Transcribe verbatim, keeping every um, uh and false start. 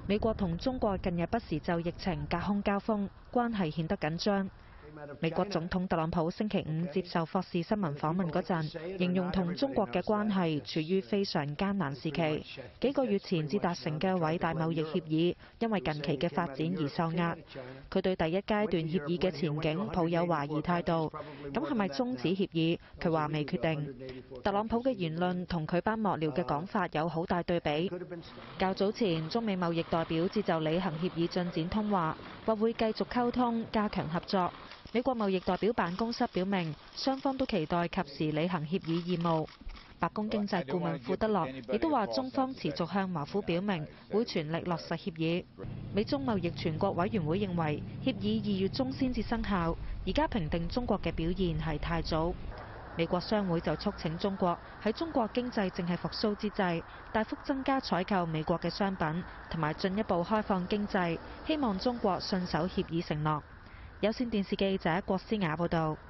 美國同中國近日不時就疫情隔空交鋒，關係顯得緊張。美國總統特朗普星期五接受霍士新聞訪問嗰陣，形容同中國嘅關係處於非常艱難時期。幾個月前至達成嘅偉大貿易協議，因為近期嘅發展而受壓。佢對第一階段協議嘅前景抱有懷疑態度。咁係咪終止協議？佢話未決定。特朗普嘅言論同佢班幕僚嘅講法有好大對比。較早前，中美貿易代表接就履行協議進展通話，話會繼續溝通，加強合作。美國貿易代表辦公室表明，雙方都期待及時履行協議義務。白宮經濟顧問庫德洛亦都話，中方持續向華府表明會全力落實協議。美中貿易全國委員會認為，協議二月中先至生效，而家評定中國嘅表現係太早。美國商會就促請中國喺中國經濟正係復甦之際，大幅增加採購美國嘅商品，同埋進一步開放經濟，希望中國信守協議承諾。有線電視記者郭思雅報道。